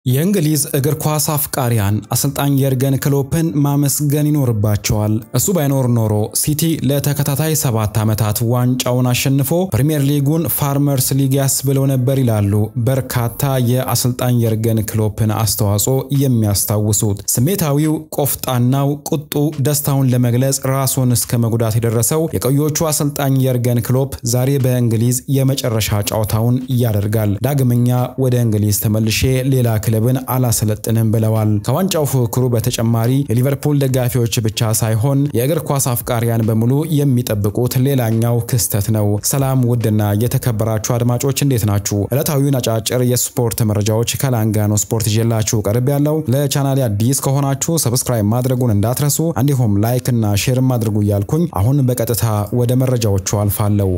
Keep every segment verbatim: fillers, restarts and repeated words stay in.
የእንግሊዝ እግር ኳስ አፍቃሪያን አሰልጣኝ የርገን ክሎፕን ማመስገን ይኖርባቸዋል። እሱ ባይኖር ኖሮ ሲቲ ለተከታታይ ሰባት ዓመታት ዋንጫውን አሸንፎ ፕሪሚየር ሊጉን ፋርመርስ ሊግ ያስብለው ነበር ይላሉ በርካታ የአሰልጣኝ የርገን ክሎፕን አስተዋጽኦ የሚያስታውሱት። ስሜታዊው፣ ቆፍጣናው፣ ቁጡ ደስታውን ለመግለጽ ራሱን እስከ መጉዳት የደረሰው የቆዮቹ አሰልጣኝ የርገን ክሎፕ ዛሬ በእንግሊዝ የመጨረሻ ጨዋታውን ያደርጋል። ዳግመኛ ወደ እንግሊዝ ተመልሼ ሌላ ክለብን አላሰለጥንም ብለዋል። ከዋንጫው ፉክክሩ በተጨማሪ የሊቨርፑል ደጋፊዎች ብቻ ሳይሆን የእግር ኳስ አፍቃሪያን በሙሉ የሚጠብቁት ሌላኛው ክስተት ነው። ሰላም ውድና የተከበራችሁ አድማጮች እንዴት ናችሁ? ዕለታዊውን አጫጭር የስፖርት መረጃዎች ከላንጋኖ ስፖርት ይዤላችሁ ቀርብ ያለው። ለቻናሌ አዲስ ከሆናችሁ ሰብስክራይብ ማድረጉን እንዳትረሱ፣ እንዲሁም ላይክ እና ሼር ማድረጉ ያልኩኝ አሁን በቀጥታ ወደ መረጃዎቹ አልፋለሁ።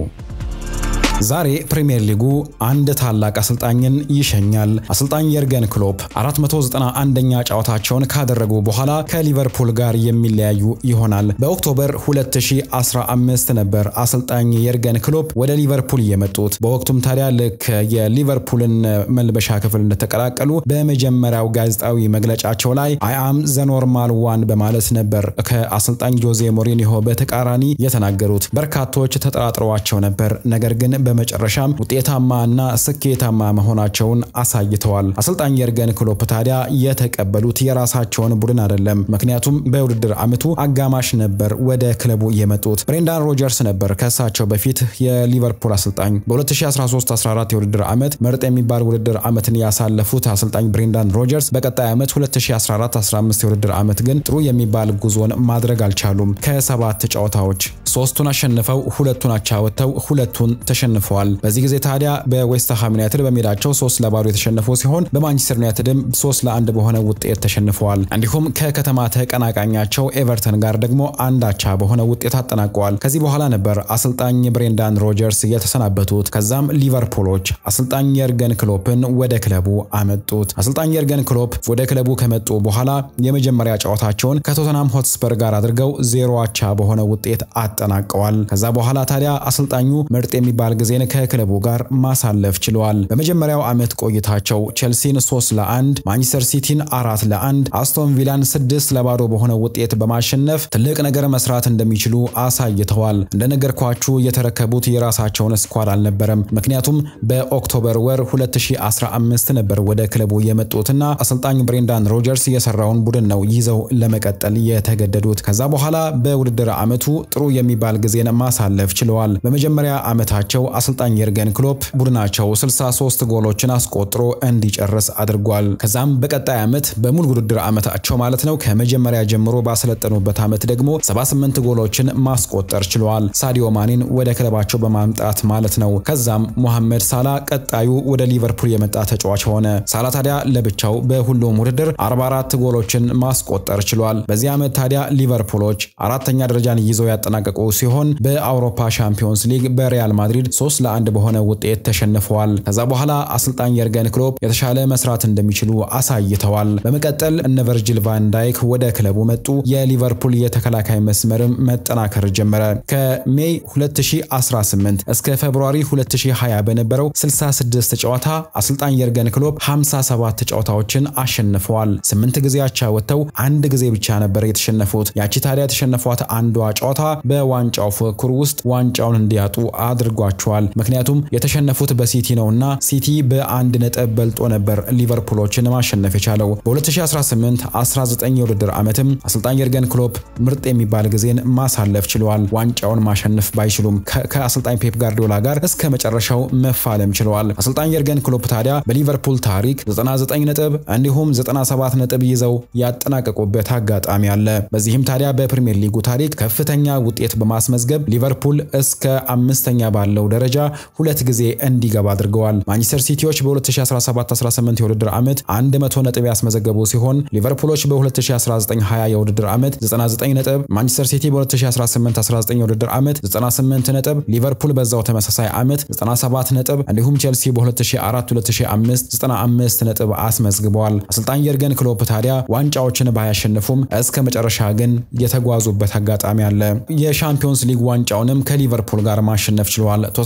ዛሬ ፕሪሚየር ሊጉ አንድ ታላቅ አሰልጣኝን ይሸኛል። አሰልጣኝ የርገን ክሎፕ አራት መቶ ዘጠና አንደኛ ጨዋታቸውን ካደረጉ በኋላ ከሊቨርፑል ጋር የሚለያዩ ይሆናል። በኦክቶበር ሁለት ሺህ አስራ አምስት ነበር አሰልጣኝ የርገን ክሎፕ ወደ ሊቨርፑል የመጡት። በወቅቱም ታዲያ ልክ የሊቨርፑልን መልበሻ ክፍል እንደተቀላቀሉ በመጀመሪያው ጋዜጣዊ መግለጫቸው ላይ አይ አም ዘ ኖርማል ዋን በማለት ነበር ከአሰልጣኝ ጆዜ ሞሪኒሆ በተቃራኒ የተናገሩት። በርካቶች ተጠራጥረዋቸው ነበር፣ ነገር ግን በመጨረሻም ውጤታማና ስኬታማ መሆናቸውን አሳይተዋል። አሰልጣኝ የርገን ክሎፕ ታዲያ የተቀበሉት የራሳቸውን ቡድን አይደለም። ምክንያቱም በውድድር ዓመቱ አጋማሽ ነበር ወደ ክለቡ የመጡት። ብሬንዳን ሮጀርስ ነበር ከሳቸው በፊት የሊቨርፑል አሰልጣኝ። በ2013 አስራ አራት የውድድር ዓመት ምርጥ የሚባል ውድድር ዓመትን ያሳለፉት አሰልጣኝ ብሬንዳን ሮጀርስ በቀጣይ ዓመት ሁለት ሺህ አስራ አራት አስራ አምስት የውድድር ዓመት ግን ጥሩ የሚባል ጉዞን ማድረግ አልቻሉም። ከሰባት ጨዋታዎች ሶስቱን አሸንፈው ሁለቱን አቻ ወጥተው ሁለቱን ተሸንፈዋል። በዚህ ጊዜ ታዲያ በዌስትሃም ዩናይትድ በሜዳቸው ሶስት ለባዶ የተሸነፉ ሲሆን በማንቸስተር ዩናይትድም ሶስት ለአንድ በሆነ ውጤት ተሸንፈዋል። እንዲሁም ከከተማ ተቀናቃኛቸው ኤቨርተን ጋር ደግሞ አንድ አቻ በሆነ ውጤት አጠናቀዋል። ከዚህ በኋላ ነበር አሰልጣኝ ብሬንዳን ሮጀርስ የተሰናበቱት። ከዛም ሊቨርፑሎች አሰልጣኝ የርገን ክሎፕን ወደ ክለቡ አመጡት። አሰልጣኝ የርገን ክሎፕ ወደ ክለቡ ከመጡ በኋላ የመጀመሪያ ጨዋታቸውን ከቶተንሃም ሆትስፐር ጋር አድርገው ዜሮ አቻ በሆነ ውጤት አጠናቀዋል። ከዛ በኋላ ታዲያ አሰልጣኙ ምርጥ የሚባል ጊዜን ከክለቡ ጋር ማሳለፍ ችለዋል። በመጀመሪያው ዓመት ቆይታቸው ቼልሲን ሶስት ለአንድ፣ ማንቸስተር ሲቲን አራት ለአንድ፣ አስቶን ቪላን ስድስት ለባዶ በሆነ ውጤት በማሸነፍ ትልቅ ነገር መስራት እንደሚችሉ አሳይተዋል። እንደነገርኳችሁ የተረከቡት የራሳቸውን ስኳድ አልነበረም። ምክንያቱም በኦክቶበር ወር ሁለት ሺህ አስራ አምስት ነበር ወደ ክለቡ የመጡትና አሰልጣኝ ብሬንዳን ሮጀርስ የሰራውን ቡድን ነው ይዘው ለመቀጠል የተገደዱት። ከዛ በኋላ በውድድር ዓመቱ ጥሩ የሚባል ጊዜን ማሳለፍ ችለዋል። በመጀመሪያ ዓመታቸው አሰልጣኝ የርገን ክሎፕ ቡድናቸው ስልሳ ሶስት ጎሎችን አስቆጥሮ እንዲጨርስ አድርጓል። ከዛም በቀጣይ ዓመት በሙሉ ውድድር ዓመታቸው ማለት ነው ከመጀመሪያ ጀምሮ ባሰለጠኑበት ዓመት ደግሞ ሰባ ስምንት ጎሎችን ማስቆጠር ችለዋል። ሳዲዮ ማኔን ወደ ክለባቸው በማምጣት ማለት ነው። ከዛም ሙሐመድ ሳላ ቀጣዩ ወደ ሊቨርፑል የመጣ ተጫዋች ሆነ። ሳላ ታዲያ ለብቻው በሁሉም ውድድር አርባ አራት ጎሎችን ማስቆጠር ችሏል። በዚህ ዓመት ታዲያ ሊቨርፑሎች አራተኛ ደረጃን ይዘው ያጠናቀቁ ሲሆን በአውሮፓ ሻምፒዮንስ ሊግ በሪያል ማድሪድ ሶስት ለአንድ በሆነ ውጤት ተሸንፈዋል። ከዛ በኋላ አሰልጣኝ የርገን ክሎፕ የተሻለ መስራት እንደሚችሉ አሳይተዋል። በመቀጠል እነ ቨርጂል ቫን ዳይክ ወደ ክለቡ መጡ። የሊቨርፑል የተከላካይ መስመርም መጠናከር ጀመረ። ከሜይ ሁለት ሺህ አስራ ስምንት እስከ ፌብሩዋሪ ሁለት ሺህ ሃያ በነበረው ስልሳ ስድስት ጨዋታ አሰልጣኝ የርገን ክሎፕ ሃምሳ ሰባት ጨዋታዎችን አሸንፈዋል። ስምንት ጊዜ አቻ ወጥተው አንድ ጊዜ ብቻ ነበር የተሸነፉት። ያቺ ታዲያ የተሸነፏት አንዷ ጨዋታ በዋንጫው ፉክክር ውስጥ ዋንጫውን እንዲያጡ አድርጓቸዋል። ምክንያቱም የተሸነፉት በሲቲ ነውና ሲቲ በአንድ ነጥብ በልጦ ነበር ሊቨርፑሎችን ማሸነፍ የቻለው። በ2018 አስራ ዘጠኝ የውድድር ዓመትም አሰልጣኝ የርገን ክሎፕ ምርጥ የሚባል ጊዜን ማሳለፍ ችለዋል። ዋንጫውን ማሸነፍ ባይችሉም ከአሰልጣኝ ፔፕ ጋርዲዮላ ጋር እስከ መጨረሻው መፋለም ችለዋል። አሰልጣኝ የርገን ክሎፕ ታዲያ በሊቨርፑል ታሪክ ዘጠና ዘጠኝ ነጥብ እንዲሁም ዘጠና ሰባት ነጥብ ይዘው ያጠናቀቁበት አጋጣሚ አለ። በዚህም ታዲያ በፕሪሚየር ሊጉ ታሪክ ከፍተኛ ውጤት በማስመዝገብ ሊቨርፑል እስከ አምስተኛ ባለው ደረጃ ሁለት ጊዜ እንዲገባ አድርገዋል። ማንቸስተር ሲቲዎች በ2017 አስራ ስምንት የውድድር ዓመት መቶ ነጥብ ያስመዘገቡ ሲሆን ሊቨርፑሎች በ2019 ሃያ የውድድር ዓመት ዘጠና ዘጠኝ ነጥብ፣ ማንቸስተር ሲቲ በ2018 አስራ ዘጠኝ የውድድር ዓመት ዘጠና ስምንት ነጥብ፣ ሊቨርፑል በዛው ተመሳሳይ ዓመት ዘጠና ሰባት ነጥብ እንዲሁም ቼልሲ በ2004 ሁለት ሺህ አምስት ዘጠና አምስት ነጥብ አስመዝግበዋል። አሰልጣኝ የርገን ክሎፕ ታዲያ ዋንጫዎችን ባያሸንፉም እስከ መጨረሻ ግን የተጓዙበት አጋጣሚ አለ። የሻምፒዮንስ ሊግ ዋንጫውንም ከሊቨርፑል ጋር ማሸነፍ ችለዋል።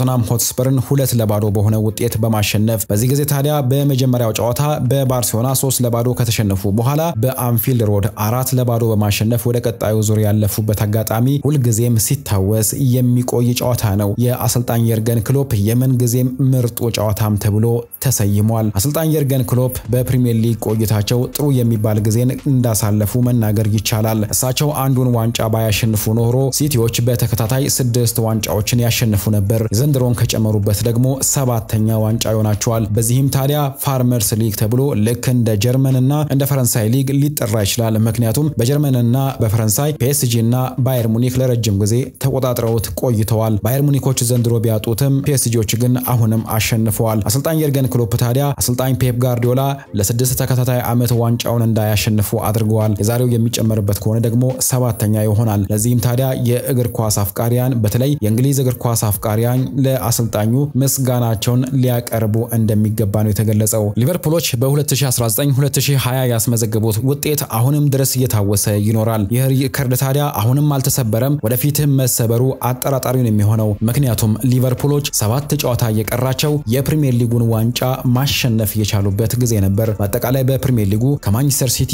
ቶተናም ሆትስፐርን ሁለት ለባዶ በሆነ ውጤት በማሸነፍ በዚህ ጊዜ ታዲያ በመጀመሪያው ጨዋታ በባርሴሎና ሶስት ለባዶ ከተሸነፉ በኋላ በአንፊልድ ሮድ አራት ለባዶ በማሸነፍ ወደ ቀጣዩ ዙር ያለፉበት አጋጣሚ ሁልጊዜም ሲታወስ የሚቆይ ጨዋታ ነው። የአሰልጣኝ የርገን ክሎፕ የምን ጊዜም ምርጡ ጨዋታም ተብሎ ተሰይሟል። አሰልጣኝ የርገን ክሎፕ በፕሪሚየር ሊግ ቆይታቸው ጥሩ የሚባል ጊዜን እንዳሳለፉ መናገር ይቻላል። እሳቸው አንዱን ዋንጫ ባያሸንፉ ኖሮ ሲቲዎች በተከታታይ ስድስት ዋንጫዎችን ያሸንፉ ነበር። ዘንድሮን ከጨመሩበት ደግሞ ሰባተኛ ዋንጫ ይሆናቸዋል። በዚህም ታዲያ ፋርመርስ ሊግ ተብሎ ልክ እንደ ጀርመንና እንደ ፈረንሳይ ሊግ ሊጠራ ይችላል። ምክንያቱም በጀርመንና በፈረንሳይ ፒኤስጂ እና ባየር ሙኒክ ለረጅም ጊዜ ተቆጣጥረውት ቆይተዋል። ባየር ሙኒኮች ዘንድሮ ቢያጡትም ፒኤስጂዎች ግን አሁንም አሸንፈዋል። አሰልጣኝ የርገን ክሎፕ ታዲያ አሰልጣኝ ፔፕ ጋርዲዮላ ለስድስት ተከታታይ ዓመት ዋንጫውን እንዳያሸንፉ አድርገዋል። የዛሬው የሚጨመርበት ከሆነ ደግሞ ሰባተኛ ይሆናል። ለዚህም ታዲያ የእግር ኳስ አፍቃሪያን በተለይ የእንግሊዝ እግር ኳስ አፍቃሪያን ለአሰልጣኙ ምስጋናቸውን ሊያቀርቡ እንደሚገባ ነው የተገለጸው። ሊቨርፑሎች በ2019 2020 ያስመዘገቡት ውጤት አሁንም ድረስ እየታወሰ ይኖራል። ይህ ሪከርድ ታዲያ አሁንም አልተሰበረም፣ ወደፊትም መሰበሩ አጠራጣሪ ነው የሚሆነው። ምክንያቱም ሊቨርፑሎች ሰባት ጨዋታ የቀራቸው የፕሪሚየር ሊጉን ዋንጫ ማሸነፍ የቻሉበት ጊዜ ነበር። በአጠቃላይ በፕሪሚየር ሊጉ ከማንቸስተር ሲቲ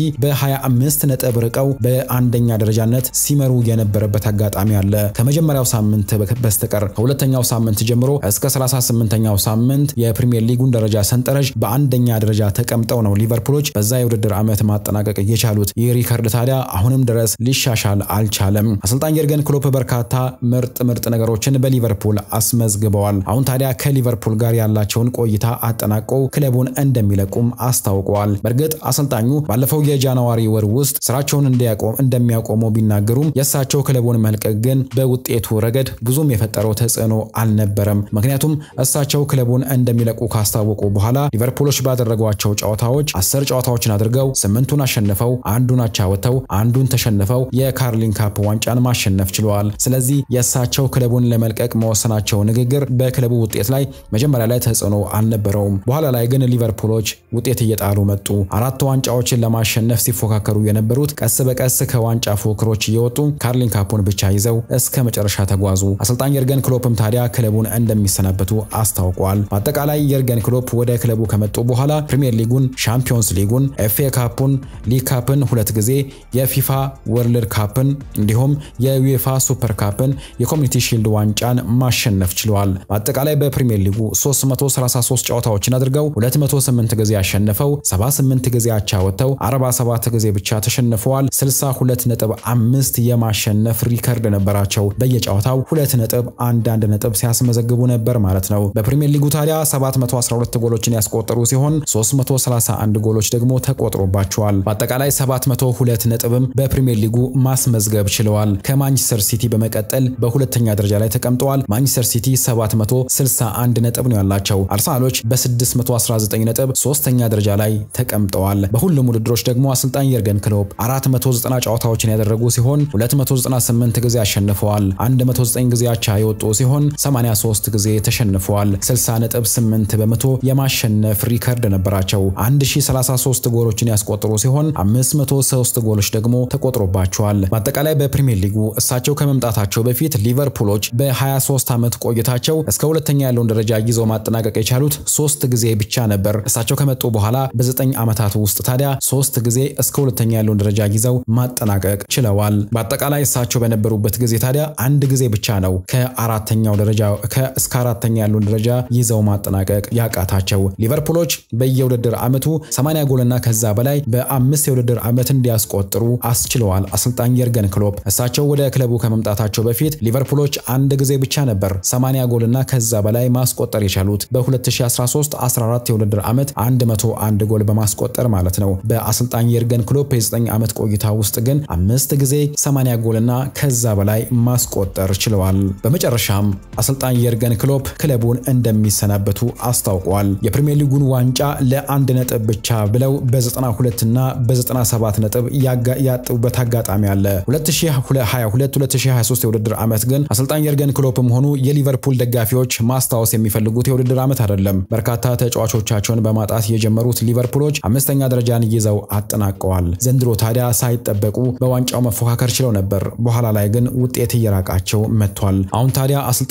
በ25 ነጥብ ርቀው በአንደኛ ደረጃነት ሲመሩ የነበረበት አጋጣሚ አለ። ከመጀመሪያው ሳምንት በስተቀር ከሁለተኛው ሳምንት ጀምሮ እስከ ሰላሳ ስምንተኛው ሳምንት የፕሪሚየር ሊጉን ደረጃ ሰንጠረዥ በአንደኛ ደረጃ ተቀምጠው ነው ሊቨርፑሎች በዛ የውድድር ዓመት ማጠናቀቅ የቻሉት። ይህ ሪከርድ ታዲያ አሁንም ድረስ ሊሻሻል አልቻለም። አሰልጣኝ የርገን ክሎፕ በርካታ ምርጥ ምርጥ ነገሮችን በሊቨርፑል አስመዝግበዋል። አሁን ታዲያ ከሊቨርፑል ጋር ያላቸውን ቆይታ አጠናቀው ክለቡን እንደሚለቁም አስታውቀዋል። በእርግጥ አሰልጣኙ ባለፈው የጃንዋሪ ወር ውስጥ ስራቸውን እንዲያቆም እንደሚያቆሙ ቢናገሩም የሳቸው ክለቡን መልቀቅ ግን በውጤቱ ረገድ ብዙም የፈጠረው ተጽዕኖ አልነበረም። ምክንያቱም እሳቸው ክለቡን እንደሚለቁ ካስታወቁ በኋላ ሊቨርፑሎች ባደረጓቸው ጨዋታዎች አስር ጨዋታዎችን አድርገው ስምንቱን አሸንፈው አንዱን አቻ ወጥተው አንዱን ተሸንፈው የካርሊን ካፕ ዋንጫን ማሸነፍ ችለዋል። ስለዚህ የሳቸው ክለቡን ለመልቀቅ መወሰናቸው ንግግር በክለቡ ውጤት ላይ መጀመሪያ ላይ ተጽዕኖ አልነበረውም። በኋላ ላይ ግን ሊቨርፑሎች ውጤት እየጣሉ መጡ። አራት ዋንጫዎችን ለማሸነፍ ሲፎካከሩ የነበሩት ቀስ በቀስ ከዋንጫ ፉክክሮች እየወጡ ካርሊን ካፑን ብቻ ይዘው እስከ መጨረሻ ተጓዙ። አሰልጣኝ የርገን ክሎፕም ታዲያ ክለቡን እንደሚሰናበቱ አስታውቋል። በአጠቃላይ የርገን ክሎፕ ወደ ክለቡ ከመጡ በኋላ ፕሪሚየር ሊጉን፣ ሻምፒዮንስ ሊጉን፣ ኤፍኤ ካፑን፣ ሊግ ካፕን ሁለት ጊዜ፣ የፊፋ ወርልድ ካፕን እንዲሁም የዩኤፋ ሱፐር ካፕን፣ የኮሚኒቲ ሺልድ ዋንጫን ማሸነፍ ችለዋል። በአጠቃላይ በፕሪሚየር ሊጉ ሶስት መቶ ሰላሳ ሶስት ጨዋታዎችን አድርገው ሁለት መቶ ስምንት ጊዜ አሸንፈው ሰባ ስምንት ጊዜ አቻ ወጥተው አርባ ሰባት ጊዜ ብቻ ተሸንፈዋል። ስልሳ ሁለት ነጥብ አምስት የማሸነፍ ሪከርድ ነበራቸው። በየጨዋታው ሁለት ነጥብ አንድ አንድ ነጥብ ሲያስመዘግቡ ነበር ማለት ነው። በፕሪሚየር ሊጉ ታዲያ ሰባት መቶ አስራ ሁለት ጎሎችን ያስቆጠሩ ሲሆን ሶስት መቶ ሰላሳ አንድ ጎሎች ደግሞ ተቆጥሮባቸዋል። በአጠቃላይ ሰባት መቶ ሁለት ነጥብም በፕሪሚየር ሊጉ ማስመዝገብ ችለዋል። ከማንቸስተር ሲቲ በመቀጠል በሁለተኛ ደረጃ ላይ ተቀምጠዋል። ማንቸስተር ሲቲ ሰባት መቶ ስልሳ አንድ ነጥብ ነው ያላቸው። አርሰናሎች በስድስት መቶ አስራ ዘጠኝ ነጥብ ሶስተኛ ደረጃ ላይ ተቀምጠዋል። በሁሉም ውድድሮች ደግሞ አሰልጣኝ የርገን ክሎፕ አራት መቶ ዘጠና ጨዋታዎችን ያደረጉ ሲሆን ሁለት መቶ ዘጠና ስምንት ጊዜ አሸንፈዋል። መቶ ዘጠኝ ጊዜ አቻ የወጡ ሲሆን ሰማንያ ሶስት ጊዜ ተሸንፈዋል። ስልሳ ነጥብ ስምንት በመቶ የማሸነፍ ሪከርድ ነበራቸው። አንድ ሺህ ሰላሳ ሶስት ጎሎችን ያስቆጠሩ ሲሆን አምስት መቶ ሶስት ጎሎች ደግሞ ተቆጥሮባቸዋል። በአጠቃላይ በፕሪሚየር ሊጉ እሳቸው ከመምጣታቸው በፊት ሊቨርፑሎች በ23 ዓመት ቆይታቸው እስከ ሁለተኛ ያለውን ደረጃ ይዘው ማጠናቀቅ የቻሉት ሶስት ጊዜ ብቻ ነበር። እሳቸው ከመጡ በኋላ በዘጠኝ ዓመታት ውስጥ ታዲያ ሶስት ጊዜ እስከ ሁለተኛ ያለውን ደረጃ ይዘው ማጠናቀቅ ችለዋል። በአጠቃላይ እሳቸው በነበሩበት ጊዜ ታዲያ አንድ ጊዜ ብቻ ነው ከአራተኛው ደረጃ ከእስከ አራተኛ ያለውን ደረጃ ይዘው ማጠናቀቅ ያቃታቸው። ሊቨርፑሎች በየውድድር ዓመቱ ሰማንያ ጎልና ከዛ በላይ በአምስት የውድድር ዓመት እንዲያስቆጥሩ አስችለዋል አሰልጣኝ የርገን ክሎፕ። እሳቸው ወደ ክለቡ ከመምጣታቸው በፊት ሊቨርፑሎች አንድ ጊዜ ብቻ ነበር ሰማንያ ጎልና ከዛ በላይ ማስቆጠር የቻሉት በ2013 14 የውድድር ዓመት መቶ አንድ ጎል በማስቆጠር ማለት ነው። በአሰልጣኝ የርገን ክሎፕ የዘጠኝ ዓመት ቆይታ ውስጥ ግን አምስት ጊዜ ሰማንያ ጎልና ከዛ በላይ ማስቆጠር ችለዋል። በመጨረሻም አሰልጣኝ የርገን ክሎፕ ክለቡን እንደሚሰናበቱ አስታውቀዋል። የፕሪሚየር ሊጉን ዋንጫ ለአንድ ነጥብ ብቻ ብለው በ92 እና በ97 ነጥብ ያጡበት አጋጣሚ አለ። ሁለት ሺህ ሃያ ሁለት ሁለት ሺህ ሃያ ሶስት የውድድር ዓመት ግን አሰልጣኝ የርገን ክሎፕም ሆኑ የሊቨርፑል ደጋፊዎች ማስታወስ የሚፈልጉት የውድድር ዓመት አይደለም። በርካታ ተጫዋቾቻቸውን በማጣት የጀመሩት ሊቨርፑሎች አምስተኛ ደረጃን ይዘው አጠናቀዋል። ዘንድሮ ታዲያ ሳይጠበቁ በዋንጫው መፎካከር ችለው ነበር። በኋላ ላይ ግን ውጤት እየራቃቸው መጥቷል። አሁን ታዲያ አሰልጣኝ የርገን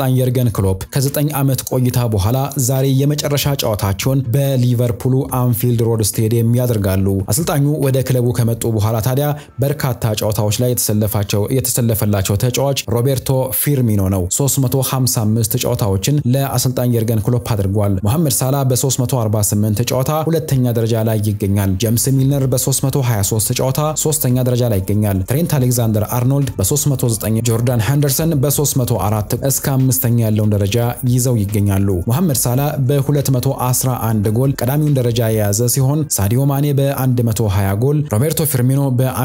የርገን ክሎፕ ከዘጠኝ ዓመት ቆይታ በኋላ ዛሬ የመጨረሻ ጨዋታቸውን በሊቨርፑሉ አንፊልድ ሮድ ስቴዲየም ያደርጋሉ። አሰልጣኙ ወደ ክለቡ ከመጡ በኋላ ታዲያ በርካታ ጨዋታዎች ላይ የተሰለፋቸው የተሰለፈላቸው ተጫዋች ሮቤርቶ ፊርሚኖ ነው። ሶስት መቶ ሃምሳ አምስት ጨዋታዎችን ለአሰልጣኝ የርገን ክሎፕ አድርጓል። መሐመድ ሳላ በ348 ጨዋታ ሁለተኛ ደረጃ ላይ ይገኛል። ጄምስ ሚልነር በ323 ጨዋታ ሶስተኛ ደረጃ ላይ ይገኛል። ትሬንት አሌክዛንደር አርኖልድ በ309፣ ጆርዳን ሃንደርሰን በ304 እስከ አምስተኛ ያለውን ደረጃ ይዘው ይገኛሉ። መሐመድ ሳላ በ211 ጎል ቀዳሚውን ደረጃ የያዘ ሲሆን ሳዲዮ ማኔ በ120 ጎል፣ ሮቤርቶ ፊርሚኖ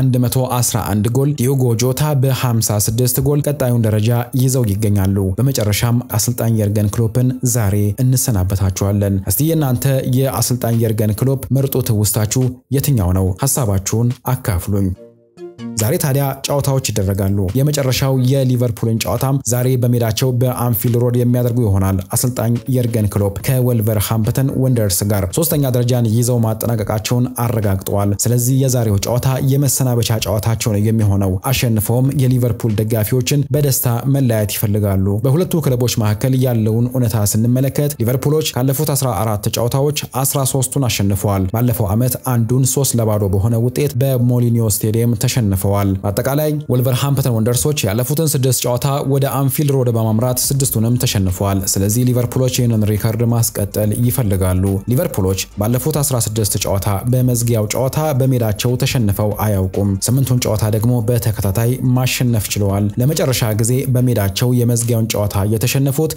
በ111 ጎል፣ ዲዮጎ ጆታ በ56 ጎል ቀጣዩን ደረጃ ይዘው ይገኛሉ። በመጨረሻም አሰልጣኝ የርገን ክሎፕን ዛሬ እንሰናበታቸዋለን። እስቲ እናንተ የአሰልጣኝ የርገን ክሎፕ ምርጡ ትውስታችሁ የትኛው ነው? ሐሳባችሁን አካፍሉኝ። ዛሬ ታዲያ ጨዋታዎች ይደረጋሉ። የመጨረሻው የሊቨርፑልን ጨዋታም ዛሬ በሜዳቸው በአንፊልድ ሮድ የሚያደርጉ ይሆናል። አሰልጣኝ የርገን ክሎፕ ከወልቨርሃምፕተን ወንደርስ ጋር ሶስተኛ ደረጃን ይዘው ማጠናቀቃቸውን አረጋግጠዋል። ስለዚህ የዛሬው ጨዋታ የመሰናበቻ ጨዋታቸው ነው የሚሆነው። አሸንፈውም የሊቨርፑል ደጋፊዎችን በደስታ መለያየት ይፈልጋሉ። በሁለቱ ክለቦች መካከል ያለውን እውነታ ስንመለከት ሊቨርፑሎች ካለፉት አስራ አራት ጨዋታዎች አስራ ሶስቱን አሸንፈዋል። ባለፈው ዓመት አንዱን ሶስት ለባዶ በሆነ ውጤት በሞሊኒዮ ስቴዲየም ተሸንፈዋል። አጠቃላይ ወልቨርሃምፕተን ወንደርሶች ያለፉትን ስድስት ጨዋታ ወደ አንፊልድ ሮድ በማምራት ስድስቱንም ተሸንፈዋል። ስለዚህ ሊቨርፑሎች ይህንን ሪከርድ ማስቀጠል ይፈልጋሉ። ሊቨርፑሎች ባለፉት አስራ ስድስት ጨዋታ በመዝጊያው ጨዋታ በሜዳቸው ተሸንፈው አያውቁም። ስምንቱን ጨዋታ ደግሞ በተከታታይ ማሸነፍ ችለዋል። ለመጨረሻ ጊዜ በሜዳቸው የመዝጊያውን ጨዋታ የተሸነፉት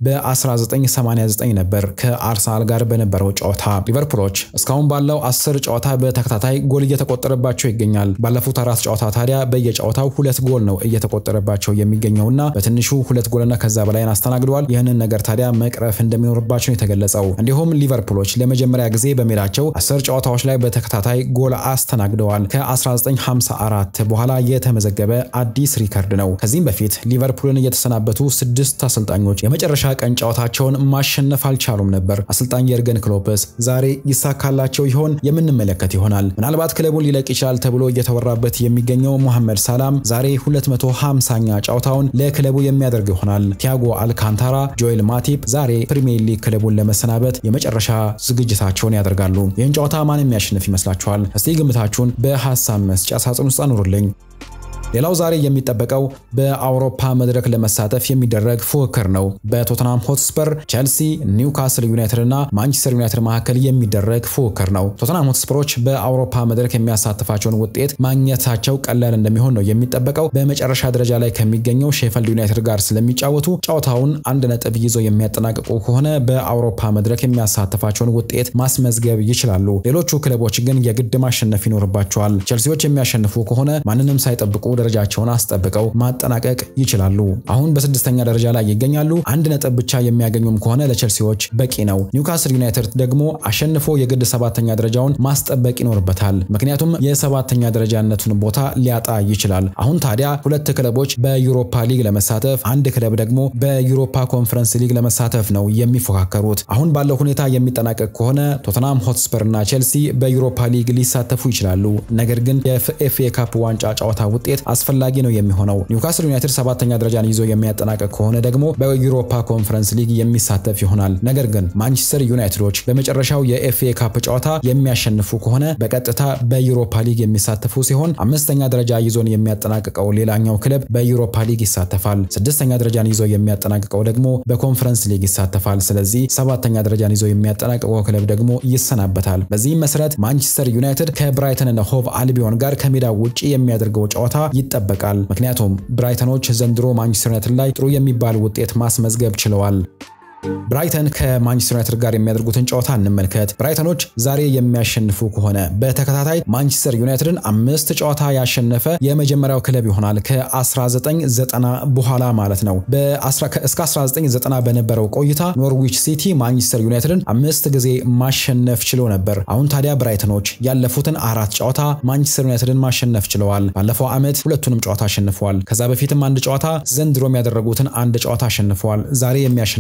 በ1989 ነበር ከአርሰናል ጋር በነበረው ጨዋታ። ሊቨርፑሎች እስካሁን ባለው አስር ጨዋታ በተከታታይ ጎል እየተቆጠረባቸው ይገኛል። ባለፉት አራት ጨዋታ ታዲያ በየጨዋታው ሁለት ጎል ነው እየተቆጠረባቸው የሚገኘውና በትንሹ ሁለት ጎልና ከዛ በላይ አስተናግደዋል። ይህንን ነገር ታዲያ መቅረፍ እንደሚኖርባቸው የተገለጸው። እንዲሁም ሊቨርፑሎች ለመጀመሪያ ጊዜ በሜዳቸው አስር ጨዋታዎች ላይ በተከታታይ ጎል አስተናግደዋል። ከ1954 በኋላ የተመዘገበ አዲስ ሪከርድ ነው። ከዚህም በፊት ሊቨርፑልን እየተሰናበቱ ስድስት አሰልጣኞች የመጨረሻ ቀን ጨዋታቸውን ማሸነፍ አልቻሉም ነበር። አሰልጣኝ የርገን ክሎፕስ ዛሬ ይሳካላቸው ይሆን? የምንመለከት ይሆናል። ምናልባት ክለቡን ሊለቅ ይችላል ተብሎ እየተወራበት የሚገኘው መሐመድ ሳላም ዛሬ ሁለት መቶ ሃምሳኛ ጨዋታውን ለክለቡ የሚያደርግ ይሆናል። ቲያጎ አልካንታራ፣ ጆኤል ማቲፕ ዛሬ ፕሪሚየር ሊግ ክለቡን ለመሰናበት የመጨረሻ ዝግጅታቸውን ያደርጋሉ። ይህን ጨዋታ ማን የሚያሸንፍ ይመስላችኋል? እስቲ ግምታችሁን በሐሳብ መስጫ ሳጥን ውስጥ አኑሩልኝ። ሌላው ዛሬ የሚጠበቀው በአውሮፓ መድረክ ለመሳተፍ የሚደረግ ፉክክር ነው። በቶተንሃም ሆትስፐር፣ ቼልሲ፣ ኒውካስል ዩናይትድ እና ማንቸስተር ዩናይትድ መካከል የሚደረግ ፉክክር ነው። ቶተንሃም ሆትስፐሮች በአውሮፓ መድረክ የሚያሳትፋቸውን ውጤት ማግኘታቸው ቀላል እንደሚሆን ነው የሚጠበቀው። በመጨረሻ ደረጃ ላይ ከሚገኘው ሼፈልድ ዩናይትድ ጋር ስለሚጫወቱ ጨዋታውን አንድ ነጥብ ይዘው የሚያጠናቅቁ ከሆነ በአውሮፓ መድረክ የሚያሳትፋቸውን ውጤት ማስመዝገብ ይችላሉ። ሌሎቹ ክለቦች ግን የግድ ማሸነፍ ይኖርባቸዋል። ቼልሲዎች የሚያሸንፉ ከሆነ ማንንም ሳይጠብቁ ደረጃቸውን አስጠብቀው ማጠናቀቅ ይችላሉ። አሁን በስድስተኛ ደረጃ ላይ ይገኛሉ። አንድ ነጥብ ብቻ የሚያገኙም ከሆነ ለቼልሲዎች በቂ ነው። ኒውካስል ዩናይትድ ደግሞ አሸንፎ የግድ ሰባተኛ ደረጃውን ማስጠበቅ ይኖርበታል። ምክንያቱም የሰባተኛ ደረጃነቱን ቦታ ሊያጣ ይችላል። አሁን ታዲያ ሁለት ክለቦች በዩሮፓ ሊግ ለመሳተፍ፣ አንድ ክለብ ደግሞ በዩሮፓ ኮንፈረንስ ሊግ ለመሳተፍ ነው የሚፎካከሩት። አሁን ባለው ሁኔታ የሚጠናቀቅ ከሆነ ቶተንሃም ሆትስፐር እና ቼልሲ በዩሮፓ ሊግ ሊሳተፉ ይችላሉ። ነገር ግን የኤፍኤ ካፕ ዋንጫ ጨዋታ ውጤት አስፈላጊ ነው የሚሆነው። ኒውካስል ዩናይትድ ሰባተኛ ደረጃን ይዞ የሚያጠናቀቅ ከሆነ ደግሞ በዩሮፓ ኮንፈረንስ ሊግ የሚሳተፍ ይሆናል። ነገር ግን ማንቸስተር ዩናይትዶች በመጨረሻው የኤፍኤ ካፕ ጨዋታ የሚያሸንፉ ከሆነ በቀጥታ በዩሮፓ ሊግ የሚሳተፉ ሲሆን አምስተኛ ደረጃ ይዞን የሚያጠናቅቀው ሌላኛው ክለብ በዩሮፓ ሊግ ይሳተፋል። ስድስተኛ ደረጃን ይዞ የሚያጠናቅቀው ደግሞ በኮንፈረንስ ሊግ ይሳተፋል። ስለዚህ ሰባተኛ ደረጃን ይዞ የሚያጠናቅቀው ክለብ ደግሞ ይሰናበታል። በዚህም መሰረት ማንቸስተር ዩናይትድ ከብራይተን እና ሆቭ አልቢዮን ጋር ከሜዳ ውጪ የሚያደርገው ጨዋታ ይጠበቃል። ምክንያቱም ብራይተኖች ዘንድሮ ማንቸስተር ዩናይትድ ላይ ጥሩ የሚባል ውጤት ማስመዝገብ ችለዋል። ብራይተን ከማንቸስተር ዩናይትድ ጋር የሚያደርጉትን ጨዋታ እንመልከት። ብራይተኖች ዛሬ የሚያሸንፉ ከሆነ በተከታታይ ማንቸስተር ዩናይትድን አምስት ጨዋታ ያሸነፈ የመጀመሪያው ክለብ ይሆናል ከ1990 በኋላ ማለት ነው። እስከ አስራ ዘጠኝ ዘጠና በነበረው ቆይታ ኖርዊች ሲቲ ማንቸስተር ዩናይትድን አምስት ጊዜ ማሸነፍ ችሎ ነበር። አሁን ታዲያ ብራይተኖች ያለፉትን አራት ጨዋታ ማንቸስተር ዩናይትድን ማሸነፍ ችለዋል። ባለፈው ዓመት ሁለቱንም ጨዋታ አሸንፈዋል። ከዛ በፊትም አንድ ጨዋታ፣ ዘንድሮም ያደረጉትን አንድ ጨዋታ አሸንፈዋል። ዛሬ የሚያሸንፉ ከሆነ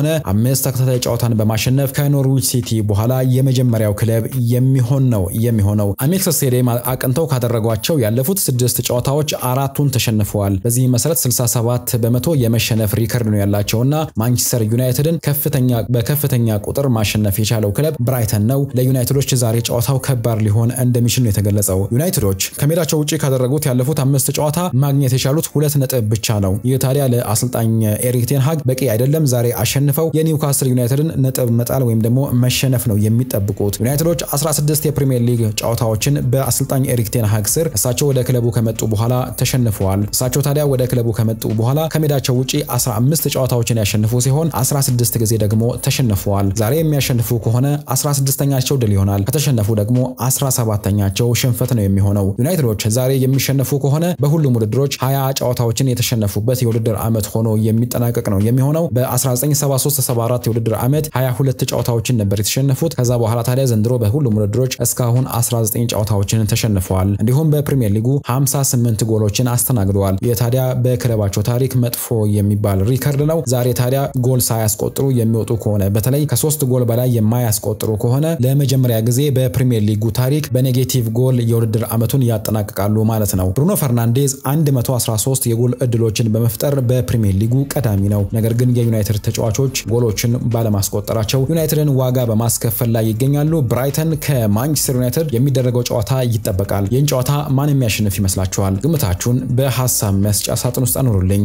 አምስት ተከታታይ ጨዋታን በማሸነፍ ከኖርዊች ሲቲ በኋላ የመጀመሪያው ክለብ የሚሆን ነው የሚሆነው። አሜክስ ስቴዲየም አቅንተው ካደረጓቸው ያለፉት ስድስት ጨዋታዎች አራቱን ተሸንፈዋል። በዚህ መሰረት ስልሳ ሰባት በመቶ የመሸነፍ ሪከርድ ነው ያላቸውና ማንቸስተር ዩናይትድን ከፍተኛ በከፍተኛ ቁጥር ማሸነፍ የቻለው ክለብ ብራይተን ነው። ለዩናይትዶች ዛሬ ጨዋታው ከባድ ሊሆን እንደሚችል ነው የተገለጸው። ዩናይትዶች ከሜዳቸው ውጪ ካደረጉት ያለፉት አምስት ጨዋታ ማግኘት የቻሉት ሁለት ነጥብ ብቻ ነው። ይህ ታዲያ ለአሰልጣኝ ኤሪክ ቴን ሃግ በቂ አይደለም። ዛሬ አሸንፈው የኒውካስል ዩናይትድን ነጥብ መጣል ወይም ደግሞ መሸነፍ ነው የሚጠብቁት። ዩናይትዶች አስራ ስድስት የፕሪሚየር ሊግ ጨዋታዎችን በአሰልጣኝ ኤሪክ ቴን ሃግ ስር እሳቸው ወደ ክለቡ ከመጡ በኋላ ተሸንፈዋል። እሳቸው ታዲያ ወደ ክለቡ ከመጡ በኋላ ከሜዳቸው ውጪ አስራ አምስት ጨዋታዎችን ያሸንፉ ሲሆን አስራ ስድስት ጊዜ ደግሞ ተሸንፈዋል። ዛሬ የሚያሸንፉ ከሆነ አስራ ስድስተኛቸው ድል ይሆናል። ከተሸነፉ ደግሞ አስራ ሰባተኛቸው ሽንፈት ነው የሚሆነው። ዩናይትዶች ዛሬ የሚሸነፉ ከሆነ በሁሉም ውድድሮች ሀያ ጨዋታዎችን የተሸነፉበት የውድድር ዓመት ሆኖ የሚጠናቀቅ ነው የሚሆነው። በ1973 ሰባ አራት የውድድር ዓመት ሀያ ሁለት ጨዋታዎችን ነበር የተሸነፉት። ከዛ በኋላ ታዲያ ዘንድሮ በሁሉም ውድድሮች እስካሁን አስራ ዘጠኝ ጨዋታዎችን ተሸንፈዋል። እንዲሁም በፕሪሚየር ሊጉ ሃምሳ ስምንት ጎሎችን አስተናግደዋል። የታዲያ በክለባቸው ታሪክ መጥፎ የሚባል ሪከርድ ነው። ዛሬ ታዲያ ጎል ሳያስቆጥሩ የሚወጡ ከሆነ በተለይ ከሶስት ጎል በላይ የማያስቆጥሩ ከሆነ ለመጀመሪያ ጊዜ በፕሪሚየር ሊጉ ታሪክ በኔጌቲቭ ጎል የውድድር ዓመቱን ያጠናቅቃሉ ማለት ነው። ብሩኖ ፈርናንዴዝ መቶ አስራ ሶስት የጎል እድሎችን በመፍጠር በፕሪሚየር ሊጉ ቀዳሚ ነው። ነገር ግን የዩናይትድ ተጫዋቾች ጎሎችን ባለማስቆጠራቸው ዩናይትድን ዋጋ በማስከፈል ላይ ይገኛሉ። ብራይተን ከማንቸስተር ዩናይትድ የሚደረገው ጨዋታ ይጠበቃል። ይህን ጨዋታ ማን የሚያሸንፍ ይመስላችኋል? ግምታችሁን በሐሳብ መስጫ ሳጥን ውስጥ አኑሩልኝ።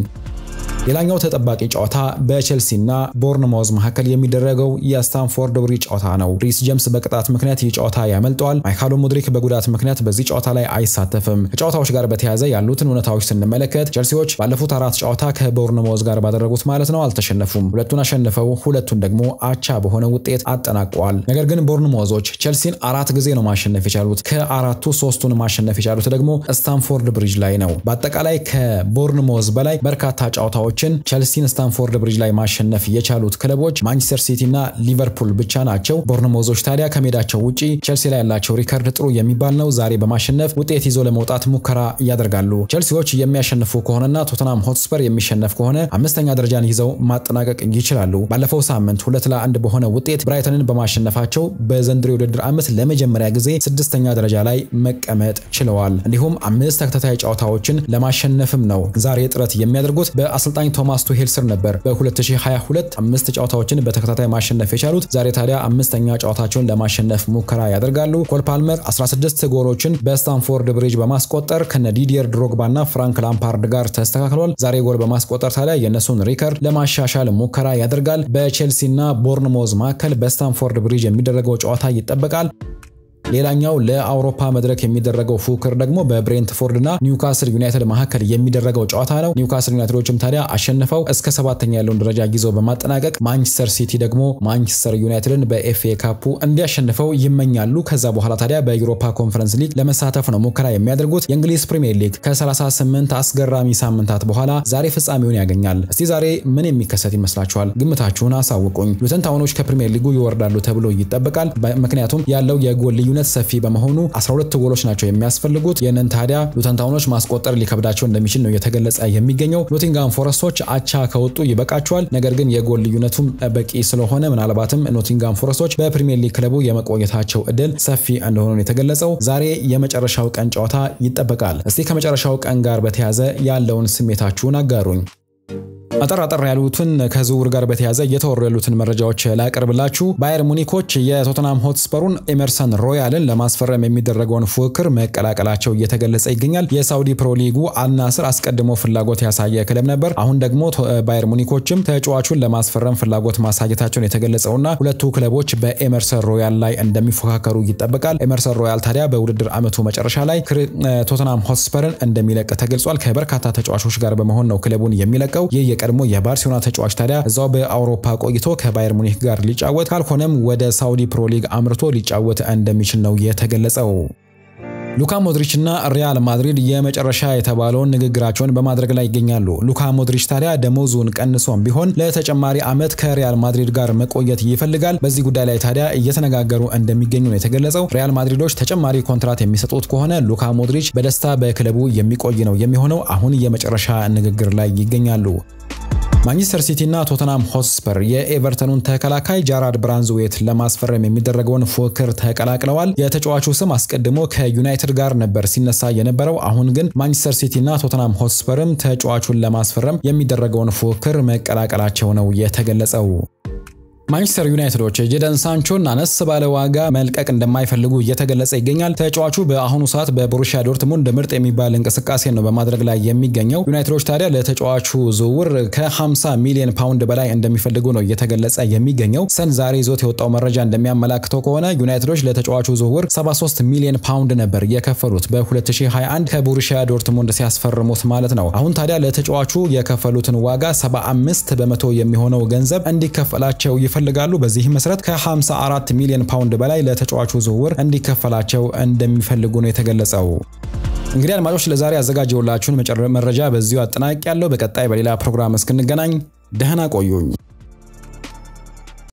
ሌላኛው ተጠባቂ ጨዋታ በቼልሲና ቦርንማውዝ መካከል የሚደረገው የስታንፎርድ ብሪጅ ጨዋታ ነው። ሪስ ጄምስ በቅጣት ምክንያት ይህ ጨዋታ ያመልጠዋል። ማይካሎ ሙድሪክ በጉዳት ምክንያት በዚህ ጨዋታ ላይ አይሳተፍም። ከጨዋታዎች ጋር በተያያዘ ያሉትን እውነታዎች ስንመለከት ቼልሲዎች ባለፉት አራት ጨዋታ ከቦርንማውዝ ጋር ባደረጉት ማለት ነው አልተሸነፉም። ሁለቱን አሸንፈው ሁለቱን ደግሞ አቻ በሆነ ውጤት አጠናቀዋል። ነገር ግን ቦርንማውዞች ቼልሲን አራት ጊዜ ነው ማሸነፍ የቻሉት። ከአራቱ ሶስቱን ማሸነፍ የቻሉት ደግሞ ስታንፎርድ ብሪጅ ላይ ነው። በአጠቃላይ ከቦርንማውዝ በላይ በርካታ ጨዋታዎች ቼልሲን ስታንፎርድ ብሪጅ ላይ ማሸነፍ የቻሉት ክለቦች ማንቸስተር ሲቲ እና ሊቨርፑል ብቻ ናቸው። ቦርንማውዞች ታዲያ ከሜዳቸው ውጪ ቼልሲ ላይ ያላቸው ሪከርድ ጥሩ የሚባል ነው። ዛሬ በማሸነፍ ውጤት ይዞ ለመውጣት ሙከራ ያደርጋሉ። ቼልሲዎች የሚያሸንፉ ከሆነና ቶተንሃም ሆትስፐር የሚሸነፍ ከሆነ አምስተኛ ደረጃን ይዘው ማጠናቀቅ ይችላሉ። ባለፈው ሳምንት ሁለት ለአንድ በሆነ ውጤት ብራይተንን በማሸነፋቸው በዘንድሮ የውድድር ዓመት ለመጀመሪያ ጊዜ ስድስተኛ ደረጃ ላይ መቀመጥ ችለዋል። እንዲሁም አምስት ተከታታይ ጨዋታዎችን ለማሸነፍም ነው ዛሬ ጥረት የሚያደርጉት። በአሰልጣኝ ቶማስ ቱሄል ስር ነበር በ2022 አምስት ጨዋታዎችን በተከታታይ ማሸነፍ የቻሉት። ዛሬ ታዲያ አምስተኛ ጨዋታቸውን ለማሸነፍ ሙከራ ያደርጋሉ። ኮል ፓልመር አስራ ስድስት ጎሎችን በስታንፎርድ ብሪጅ በማስቆጠር ከነ ዲዲየር ድሮግባና ፍራንክ ላምፓርድ ጋር ተስተካክሏል። ዛሬ ጎል በማስቆጠር ታዲያ የነሱን ሪከርድ ለማሻሻል ሙከራ ያደርጋል። በቼልሲና ቦርንማውዝ መካከል በስታንፎርድ ብሪጅ የሚደረገው ጨዋታ ይጠበቃል። ሌላኛው ለአውሮፓ መድረክ የሚደረገው ፉክክር ደግሞ በብሬንትፎርድና ኒውካስል ዩናይትድ መካከል የሚደረገው ጨዋታ ነው። ኒውካስል ዩናይትዶችም ታዲያ አሸንፈው እስከ ሰባተኛ ያለውን ደረጃ ይዘው በማጠናቀቅ ማንቸስተር ሲቲ ደግሞ ማንቸስተር ዩናይትድን በኤፍኤ ካፑ እንዲያሸንፈው ይመኛሉ። ከዛ በኋላ ታዲያ በዩሮፓ ኮንፈረንስ ሊግ ለመሳተፍ ነው ሙከራ የሚያደርጉት። የእንግሊዝ ፕሪሚየር ሊግ ከ38 አስገራሚ ሳምንታት በኋላ ዛሬ ፍጻሜውን ያገኛል። እስቲ ዛሬ ምን የሚከሰት ይመስላችኋል? ግምታችሁን አሳውቁኝ። ሉተን ታውኖች ከፕሪሚየር ሊጉ ይወርዳሉ ተብሎ ይጠበቃል። ምክንያቱም ያለው የጎል ልዩነት ሰፊ በመሆኑ አስራ ሁለት ጎሎች ናቸው የሚያስፈልጉት። የነን ታዲያ ሉተን ታውኖች ማስቆጠር ሊከብዳቸው እንደሚችል ነው የተገለጸ የሚገኘው። ኖቲንጋም ፎረስቶች አቻ ከወጡ ይበቃቸዋል። ነገር ግን የጎል ልዩነቱም በቂ ስለሆነ ምናልባትም ኖቲንጋም ፎረስቶች በፕሪሚየር ሊግ ክለቡ የመቆየታቸው እድል ሰፊ እንደሆነ የተገለጸው። ዛሬ የመጨረሻው ቀን ጨዋታ ይጠበቃል። እስቲ ከመጨረሻው ቀን ጋር በተያያዘ ያለውን ስሜታችሁን አጋሩኝ። አጠር አጠር ያሉትን ከዝውውር ጋር በተያያዘ እየተወሩ ያሉትን መረጃዎች ላቀርብላችሁ። ባየር ሙኒኮች የቶተንሃም ሆትስፐሩን ኤመርሰን ሮያልን ለማስፈረም የሚደረገውን ፉክክር መቀላቀላቸው እየተገለጸ ይገኛል። የሳውዲ ፕሮ ሊጉ አልናስር አስቀድሞ ፍላጎት ያሳየ ክለብ ነበር። አሁን ደግሞ ባየር ሙኒኮችም ተጫዋቹን ለማስፈረም ፍላጎት ማሳየታቸውን የተገለጸውና ሁለቱ ክለቦች በኤመርሰን ሮያል ላይ እንደሚፎካከሩ ይጠበቃል። ኤመርሰን ሮያል ታዲያ በውድድር ዓመቱ መጨረሻ ላይ ቶተንሃም ሆትስፐርን እንደሚለቅ ተገልጿል። ከበርካታ ተጫዋቾች ጋር በመሆን ነው ክለቡን የሚለቀው። ይህ ቀድሞ የባርሴሎና ተጫዋች ታዲያ እዛው በአውሮፓ ቆይቶ ከባየር ሙኒክ ጋር ሊጫወት ካልሆነም ወደ ሳውዲ ፕሮ ሊግ አምርቶ ሊጫወት እንደሚችል ነው የተገለጸው። ሉካ ሞድሪች እና ሪያል ማድሪድ የመጨረሻ የተባለውን ንግግራቸውን በማድረግ ላይ ይገኛሉ። ሉካ ሞድሪች ታዲያ ደሞዙን ቀንሶም ቢሆን ለተጨማሪ ዓመት ከሪያል ማድሪድ ጋር መቆየት ይፈልጋል። በዚህ ጉዳይ ላይ ታዲያ እየተነጋገሩ እንደሚገኙ ነው የተገለጸው። ሪያል ማድሪዶች ተጨማሪ ኮንትራት የሚሰጡት ከሆነ ሉካ ሞድሪች በደስታ በክለቡ የሚቆይ ነው የሚሆነው። አሁን የመጨረሻ ንግግር ላይ ይገኛሉ። ማንቸስተር ሲቲ እና ቶተንሃም ሆትስፐር የኤቨርተኑን ተከላካይ ጃራድ ብራንዝዌት ለማስፈረም የሚደረገውን ፉክክር ተቀላቅለዋል። የተጫዋቹ ስም አስቀድሞ ከዩናይትድ ጋር ነበር ሲነሳ የነበረው። አሁን ግን ማንቸስተር ሲቲ እና ቶተንሃም ሆትስፐርም ተጫዋቹን ለማስፈረም የሚደረገውን ፉክክር መቀላቀላቸው ነው የተገለጸው። ማንቸስተር ዩናይትዶች ጄደን ሳንቾን አነስ ባለ ዋጋ መልቀቅ እንደማይፈልጉ እየተገለጸ ይገኛል። ተጫዋቹ በአሁኑ ሰዓት በቦሩሲያ ዶርትሙንድ ምርጥ የሚባል እንቅስቃሴ ነው በማድረግ ላይ የሚገኘው። ዩናይትዶች ታዲያ ለተጫዋቹ ዝውውር ከ50 ሚሊዮን ፓውንድ በላይ እንደሚፈልጉ ነው እየተገለጸ የሚገኘው። ሰን ዛሬ ይዞት የወጣው መረጃ እንደሚያመላክተው ከሆነ ዩናይትዶች ለተጫዋቹ ዝውውር ሰባ ሶስት ሚሊዮን ፓውንድ ነበር የከፈሉት በ2021 ከቦሩሲያ ዶርትሙንድ ሲያስፈርሙት ማለት ነው። አሁን ታዲያ ለተጫዋቹ የከፈሉትን ዋጋ ሰባ አምስት በመቶ የሚሆነው ገንዘብ እንዲከፈላቸው ይፈልጋሉ። በዚህ መሰረት ከ54 ሚሊዮን ፓውንድ በላይ ለተጫዋቹ ዝውውር እንዲከፈላቸው እንደሚፈልጉ ነው የተገለጸው። እንግዲህ አድማጮች ለዛሬ አዘጋጀውላችሁን መረጃ በዚሁ አጠናቅቄያለሁ። በቀጣይ በሌላ ፕሮግራም እስክንገናኝ ደህና ቆዩኝ።